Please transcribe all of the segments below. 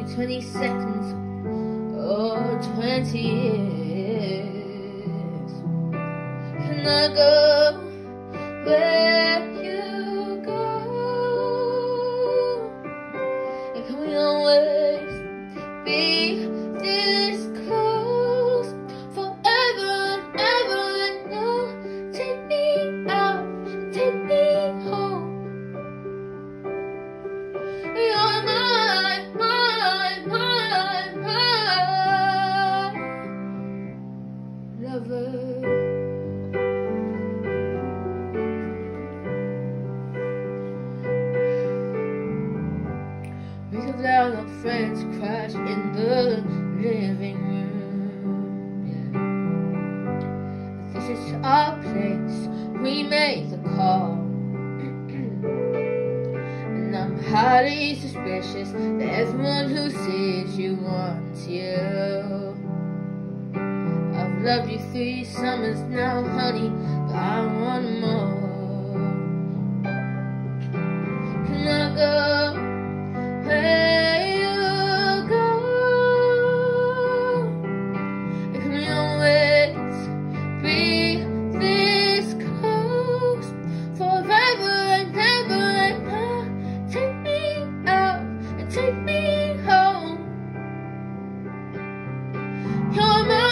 me 20 seconds or 20 years. Can I go where you go? And can we always be this close forever and ever? And no, take me out, take me home. You're my lover. We could let our friends crash in the living room, yeah. This is our place, we made the call. And I'm highly suspicious that everyone who sees you wants you. I've loved you 3 summers now, honey, but I want more. Can I go where you go? And can we always be this close forever and ever? And now take me out and take me home. You're my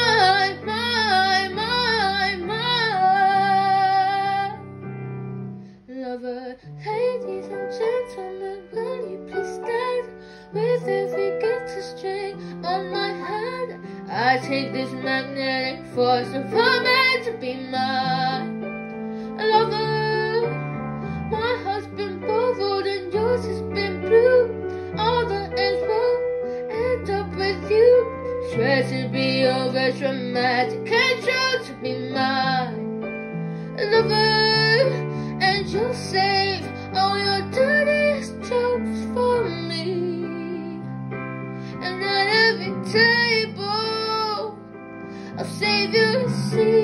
lover. Ladies and gentlemen, will you please stand with every guitar string on my hand? I take this magnetic force of a man to be my lover. My heart's been bold and yours has been blue. All the ends will end up with you. Swear to be always romantic and true to be my lover. And you'll save all your dirtiest jokes for me. And at every table I'll save you a seat.